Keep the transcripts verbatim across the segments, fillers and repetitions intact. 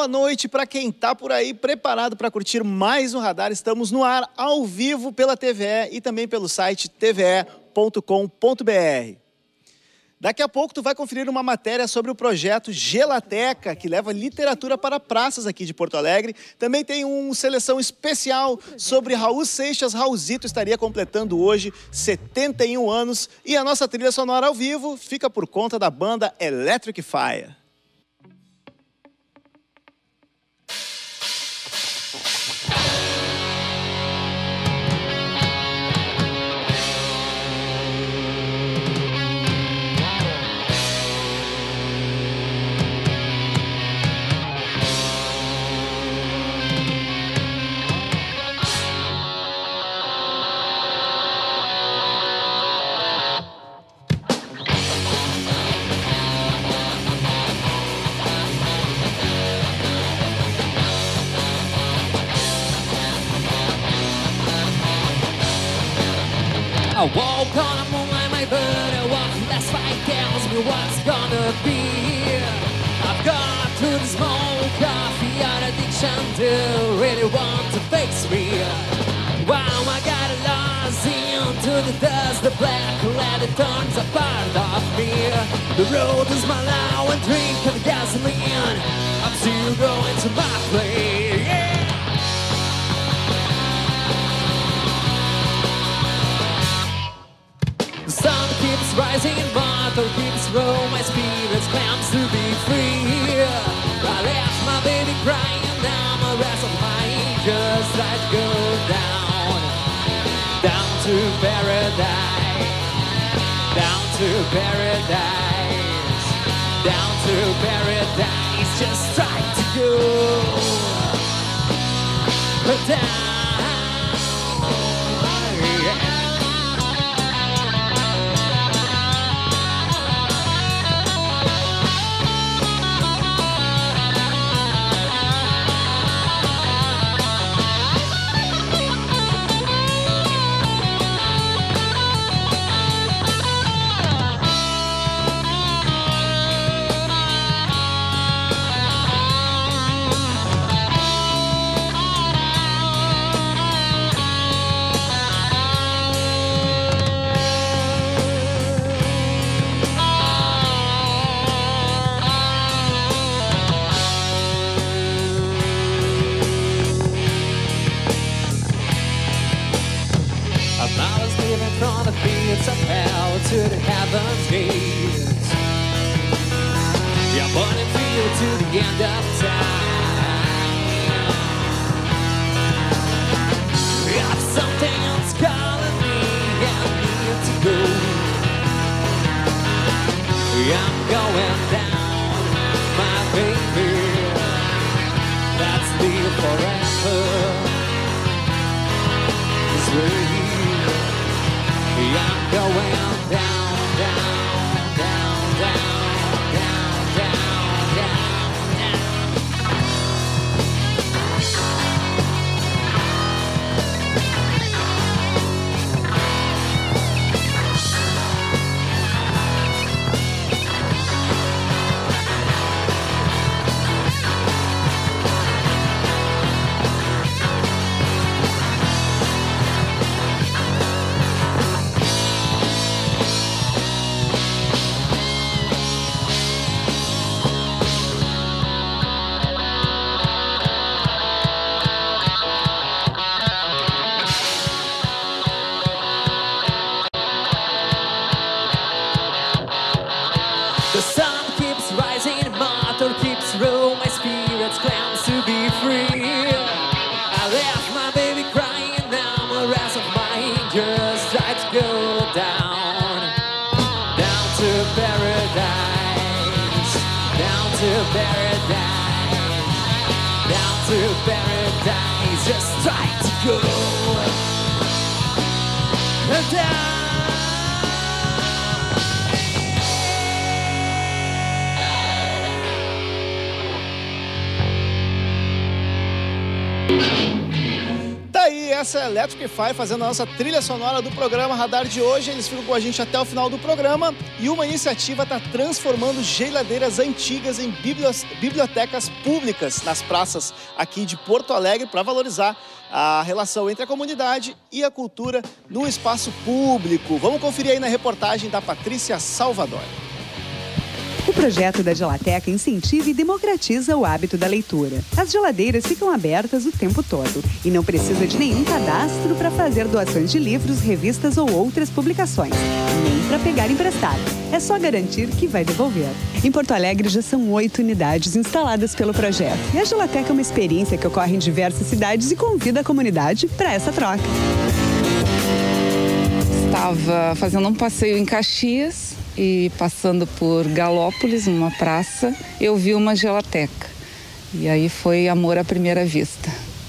boa noite para quem está por aí preparado para curtir mais um Radar. Estamos no ar, ao vivo pela T V E e também pelo site t v e ponto com ponto b r. Daqui a pouco tu vai conferir uma matéria sobre o projeto Gelateca, que leva literatura para praças aqui de Porto Alegre. Também tem uma seleção especial sobre Raul Seixas. Raulzito estaria completando hoje setenta e um anos. E a nossa trilha sonora ao vivo fica por conta da banda Electric Fire. I woke on a moonlight, my bird, I walk last fight tells me what's gonna be. I've got to the smoke coffee, out addiction to really want to face me. Wow, I got lost into the dust, the black lead, it turns a part of me. The road is my now and drink of gasoline. I'm still going to my place, yeah. The sun keeps rising, water keeps low, my spirit claims to be free. I left my baby crying, now my rest of mine just try to go down, down to paradise, down to paradise, down to paradise, just try to go down. From the fields of hell to the heaven's gates, yeah, burning feel to the end of time. If something's calling me, I need to go. I'm going down, my baby. Let's live forever this way. I'm going down, down, down, down, down, down, down, down. The sun keeps rising, the motor keeps rolling, my spirit claims to be free. I left my baby crying, now the rest of mine just try to go down, down to paradise, down to paradise, down to paradise, just try to go down. Tá aí essa é Electrify fazendo a nossa trilha sonora do programa Radar de hoje. Eles ficam com a gente até o final do programa e uma iniciativa está transformando geladeiras antigas em bibliotecas públicas nas praças aqui de Porto Alegre para valorizar a relação entre a comunidade e a cultura no espaço público. Vamos conferir aí na reportagem da Patrícia Salvador. O projeto da Gelateca incentiva e democratiza o hábito da leitura. As geladeiras ficam abertas o tempo todo e não precisa de nenhum cadastro para fazer doações de livros, revistas ou outras publicações, nem para pegar emprestado. É só garantir que vai devolver. Em Porto Alegre já são oito unidades instaladas pelo projeto. E a Gelateca é uma experiência que ocorre em diversas cidades e convida a comunidade para essa troca. Estava fazendo um passeio em Caxias e passando por Galópolis, numa praça, eu vi uma gelateca. E aí foi amor à primeira vista.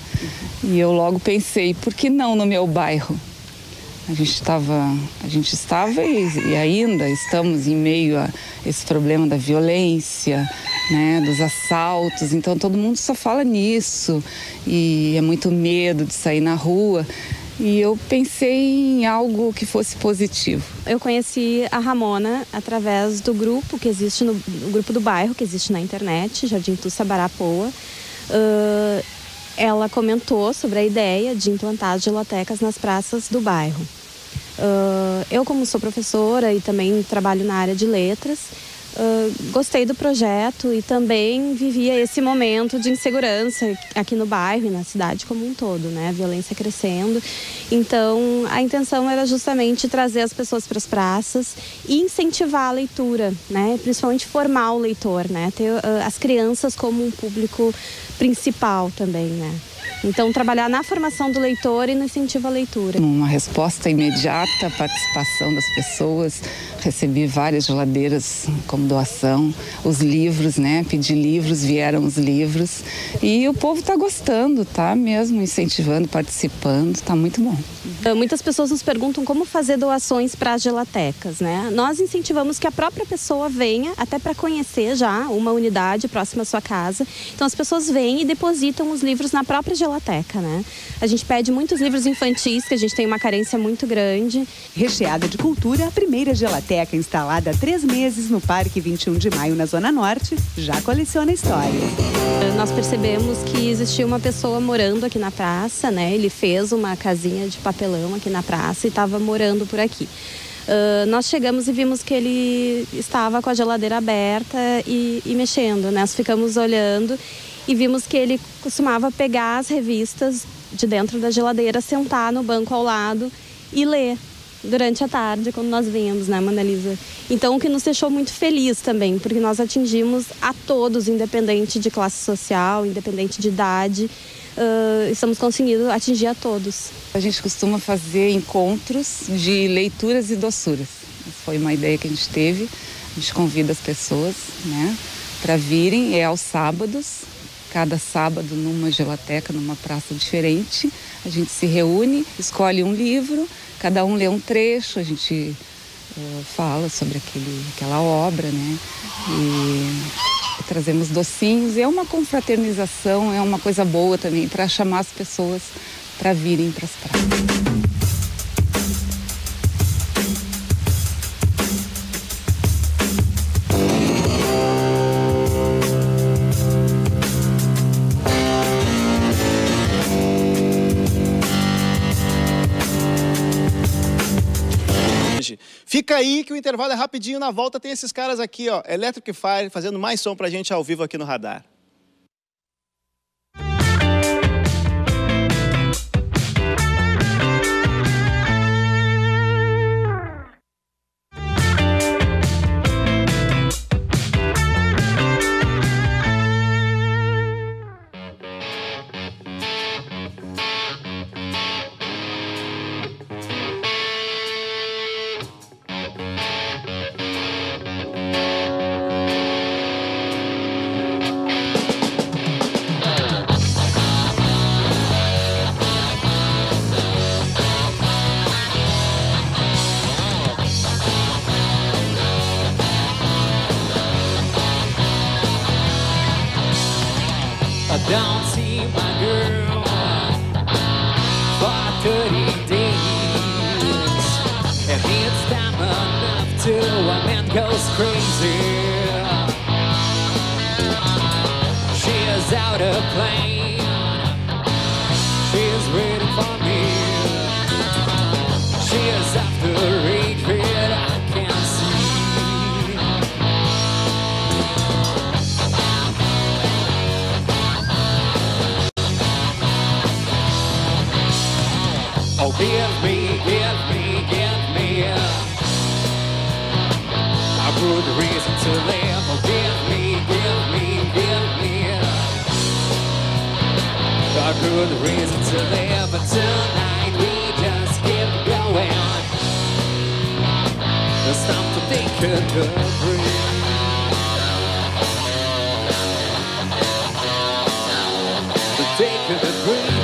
E eu logo pensei, por que não no meu bairro? A gente estava, a gente estava e, e ainda estamos em meio a esse problema da violência, né, dos assaltos. Então todo mundo só fala nisso e é muito medo de sair na rua. E eu pensei em algo que fosse positivo. Eu conheci a Ramona através do grupo que existe, no, no grupo do bairro, que existe na internet, Jardim Tussa Barapoa. Uh, ela comentou sobre a ideia de implantar as gelotecas nas praças do bairro. Uh, eu, como sou professora e também trabalho na área de letras, Uh, gostei do projeto e também vivia esse momento de insegurança aqui no bairro e na cidade como um todo, né? A violência crescendo. Então, a intenção era justamente trazer as pessoas para as praças e incentivar a leitura, né? Principalmente formar o leitor, né? Ter uh, as crianças como um público principal também, né? Então, trabalhar na formação do leitor e no incentivo à leitura. Uma resposta imediata à participação das pessoas. Recebi várias geladeiras como doação. Os livros, né? Pedi livros, vieram os livros. E o povo está gostando, tá mesmo incentivando, participando. Está muito bom. Muitas pessoas nos perguntam como fazer doações para as gelatecas, né? Nós incentivamos que a própria pessoa venha, até para conhecer já uma unidade próxima à sua casa. Então, as pessoas vêm e depositam os livros na própria gelateca, né? A gente pede muitos livros infantis, que a gente tem uma carência muito grande. Recheada de cultura, a primeira gelateca instalada há três meses no Parque vinte e um de Maio, na Zona Norte, já coleciona histórias. Nós percebemos que existia uma pessoa morando aqui na praça, né? Ele fez uma casinha de papelão aqui na praça e estava morando por aqui. Uh, nós chegamos e vimos que ele estava com a geladeira aberta e, e mexendo, né? Nós ficamos olhando e vimos que ele costumava pegar as revistas de dentro da geladeira, sentar no banco ao lado e ler durante a tarde, quando nós vínhamos, né, Manalisa? Então, o que nos deixou muito feliz também, porque nós atingimos a todos, independente de classe social, independente de idade, uh, estamos conseguindo atingir a todos. A gente costuma fazer encontros de leituras e doçuras. Essa foi uma ideia que a gente teve. A gente convida as pessoas, né, para virem, é aos sábados. Cada sábado numa gelateca, numa praça diferente. A gente se reúne, escolhe um livro, cada um lê um trecho, a gente uh, fala sobre aquele, aquela obra, né? E, e trazemos docinhos. E é uma confraternização, é uma coisa boa também para chamar as pessoas para virem para as praças. Fica aí que o intervalo é rapidinho, na volta tem esses caras aqui, ó, Electrify, fazendo mais som pra gente ao vivo aqui no Radar. I don't see my girl, but thirty days. And it's time enough till a man goes crazy. She is out of plane. She is waiting for me. She is after rage that I can't see. Oh, give me, give me, give me a good reason to live. Oh, give me, give me, give me a good reason to live. But tonight we just keep going. It's time to take a good breath. To take a good breath.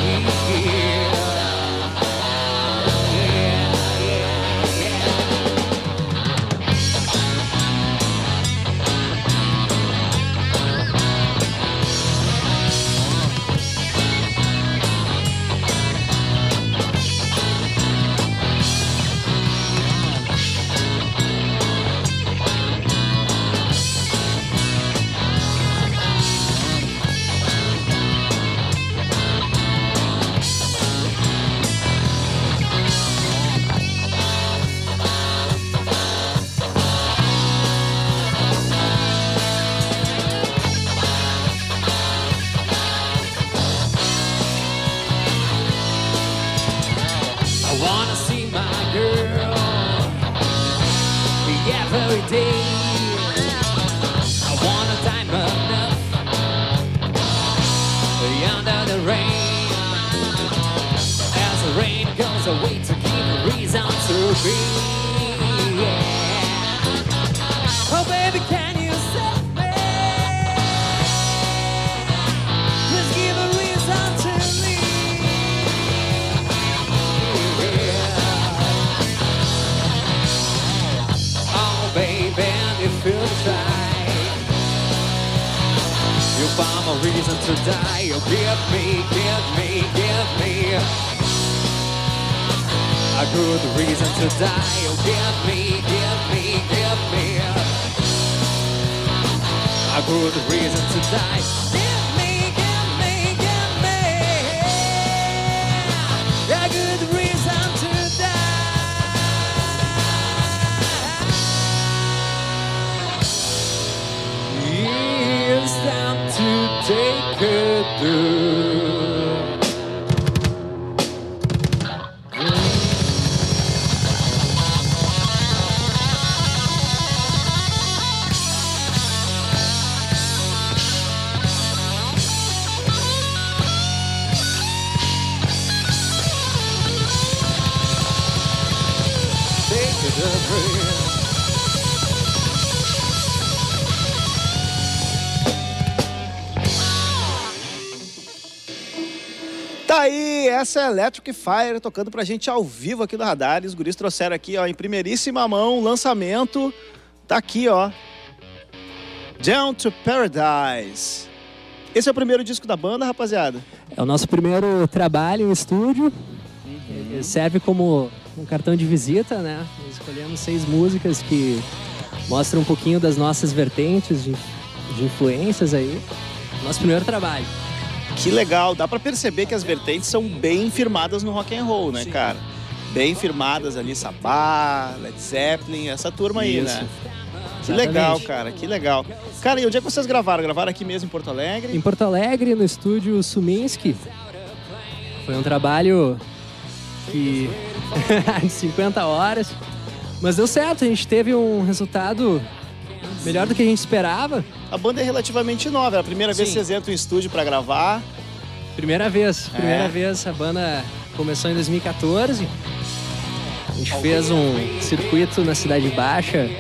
Every day I wanna time enough under the rain. As the rain goes away to give a reason to be. Yeah. Oh baby, can you save me? Please give a reason to leave. Yeah. Baby, if you try, you found a reason to die. You give me, give me, give me a good reason to die. You give me, give me, give me a good reason to die. Give me, give me, give me a good reason to die. It's time to take a do. Take a do. Tá aí, essa é Electric Fire tocando pra gente ao vivo aqui no Radar. Os guris trouxeram aqui, ó, em primeiríssima mão, o lançamento. Tá aqui, ó. Down to Paradise. Esse é o primeiro disco da banda, rapaziada? É o nosso primeiro trabalho em estúdio. Uhum. Serve como um cartão de visita, né? Nós escolhemos seis músicas que mostram um pouquinho das nossas vertentes de, de influências aí. Nosso primeiro trabalho. Que legal, dá pra perceber que as vertentes são bem firmadas no rock and roll, né, Sim. cara? Bem firmadas ali, Sabá, Led Zeppelin, essa turma aí, Isso. né? Que Exatamente. legal, cara, que legal. Cara, e onde é que vocês gravaram? Gravaram aqui mesmo em Porto Alegre? Em Porto Alegre, no estúdio Suminski. Foi um trabalho que... de cinquenta horas, mas deu certo, a gente teve um resultado melhor do que a gente esperava. A banda é relativamente nova, é a primeira Sim. vez que vocês entram em estúdio pra gravar. Primeira vez, primeira é. vez. A banda começou em dois mil e quatorze. A gente fez um circuito na Cidade Baixa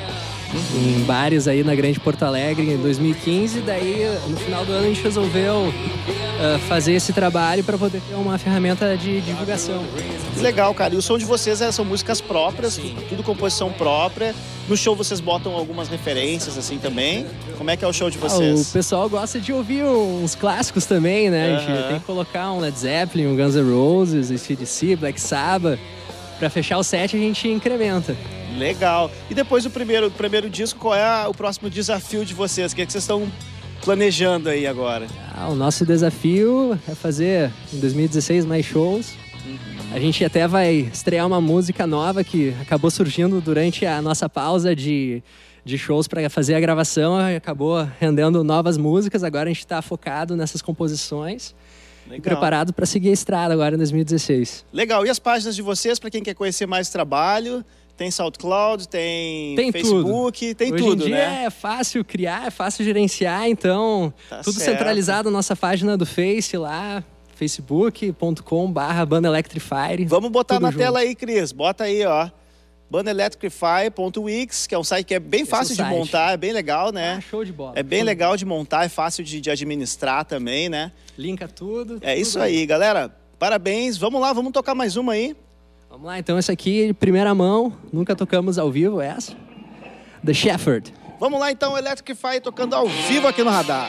em bares aí na Grande Porto Alegre em dois mil e quinze. Daí, no final do ano, a gente resolveu uh, fazer esse trabalho para poder ter uma ferramenta de divulgação. Que legal, cara. E o som de vocês é, são músicas próprias, tudo, tudo composição própria. No show vocês botam algumas referências assim também. Como é que é o show de vocês? Ah, o pessoal gosta de ouvir uns clássicos também, né? A gente Uhum. tem que colocar um Led Zeppelin, um Guns N' Roses, A C D C, Black Sabbath. Pra fechar o set a gente incrementa. Legal. E depois do primeiro, do primeiro disco, qual é a- o próximo desafio de vocês? O que, é que vocês estão planejando aí agora? Ah, o nosso desafio é fazer em dois mil e dezesseis mais shows. A gente até vai estrear uma música nova que acabou surgindo durante a nossa pausa de, de shows para fazer a gravação. Acabou rendendo novas músicas. Agora a gente está focado nessas composições. Legal. E preparado para seguir a estrada agora em dois mil e dezesseis. Legal. E as páginas de vocês, para quem quer conhecer mais trabalho? Tem SoundCloud, tem, Tem Facebook, tem Hoje tudo, em dia né? é fácil criar, é fácil gerenciar, então Tá tudo certo. centralizado na nossa página do Face lá, facebook ponto com barra banda electrify. Vamos botar tudo na junto. tela aí, Cris. Bota aí, ó. banda electrify ponto wix, que é um site que é bem Esse fácil é o de site. montar, é bem legal, né? Ah, show de bola. É bem Show de legal de montar, é fácil de, de administrar também, né? Linka tudo. É tudo. isso aí, galera. Parabéns. Vamos lá, vamos tocar mais uma aí. Vamos lá, então essa aqui, primeira mão, nunca tocamos ao vivo, essa. The Shepherd. Vamos lá então, Electrify tocando ao vivo aqui no Radar.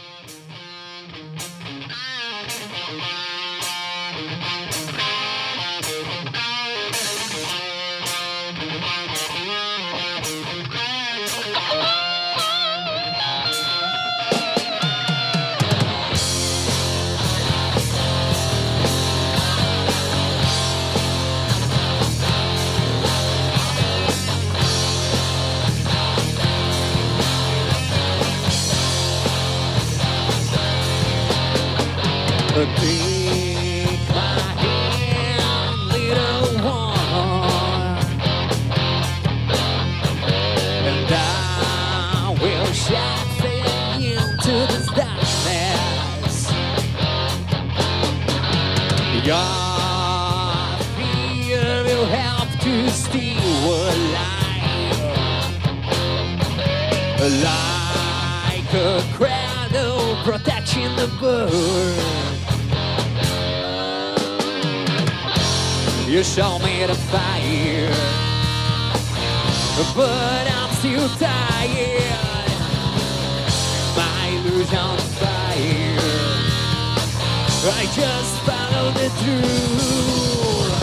Take my hand, little one, and I will shine into this darkness. Your fear will help to steal alive, like a cradle protecting the bird. You show me the fire, but I'm still tired. My illusion fire, I just follow the truth.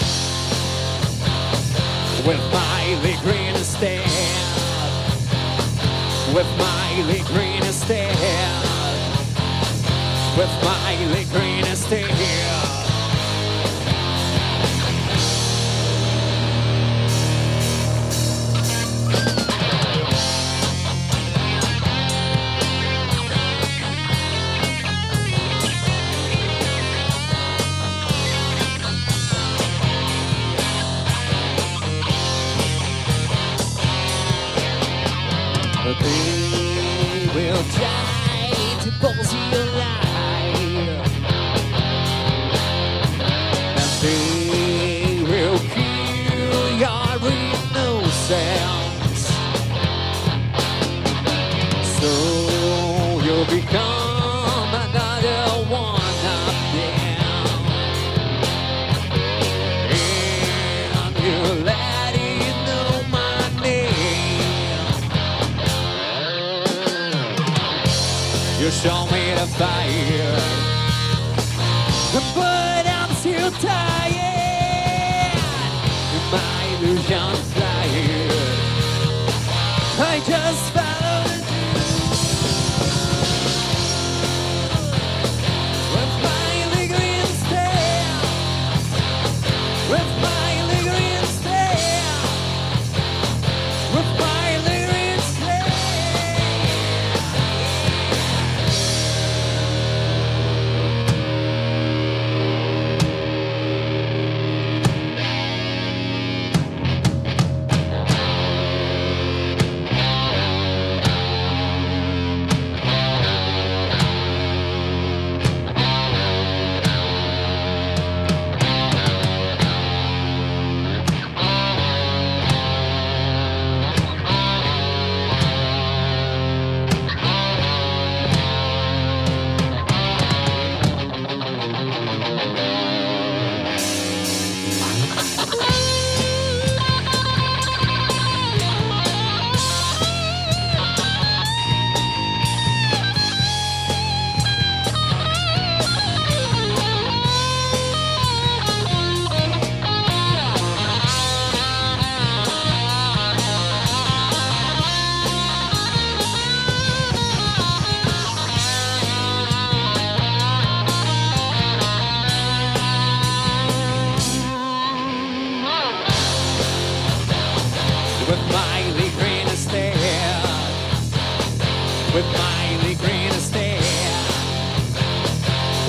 With my green stand, with my green stand, with my green stand. They will try to pulse you alive,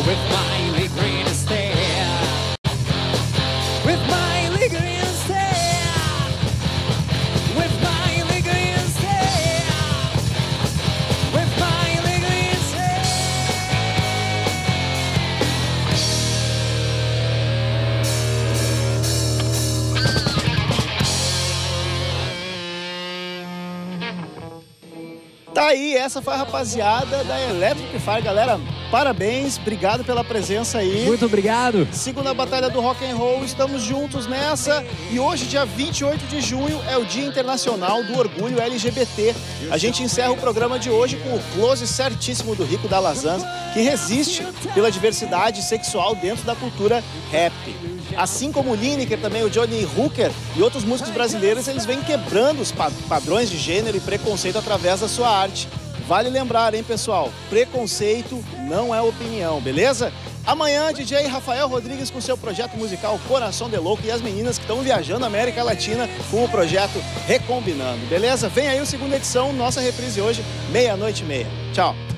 with my green stare, with my green stare, with my green stare, with my green stare. Tá aí, essa foi a rapaziada da Electric Fire. Galera, parabéns, obrigado pela presença aí. Muito obrigado. Segunda Batalha do Rock and Roll, estamos juntos nessa. E hoje, dia vinte e oito de junho, é o Dia Internacional do Orgulho L G B T. A gente encerra o programa de hoje com o close certíssimo do Rico Dalazans, que resiste pela diversidade sexual dentro da cultura rap. Assim como o Lineker, também o Johnny Hooker e outros músicos brasileiros, eles vêm quebrando os padrões de gênero e preconceito através da sua arte. Vale lembrar, hein, pessoal? Preconceito não é opinião, beleza? Amanhã, D J Rafael Rodrigues com seu projeto musical Coração de Louco e as meninas que estão viajando a América Latina com o projeto Recombinando, beleza? Vem aí a segunda edição, nossa reprise hoje, meia-noite e meia. Tchau!